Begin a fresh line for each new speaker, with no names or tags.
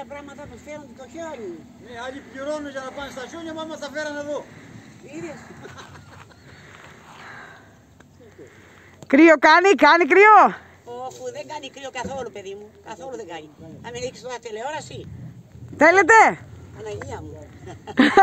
άλλα πράγματα που φέρνουν το χιόνι.
Ναι, άλλοι πληρώνουν για να πάνε στα χιόνια, μα μας τα φέραν εδώ.
Είδες.
Κρύο κάνει κρύο.
Όχι, δεν κάνει κρύο καθόλου, παιδί μου. Καθόλου δεν κάνει. Θα με ρίξεις τώρα τηλεόραση.
Θέλετε.
Παναγία μου.